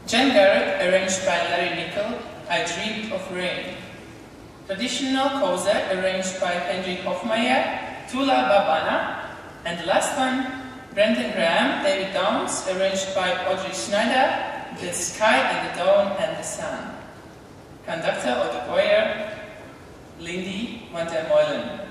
Jen Garrett, arranged by Larry Nickel, I Dreamed of Rain. Traditional Koze, arranged by Henrik Hofmeier, Tula Babana. And the last one, Brendan Graham, David Downs, arranged by Audrey Schneider, The Sky and the Dawn and the Sun. Conductor Otto Boyer, Lindy van der Meulen.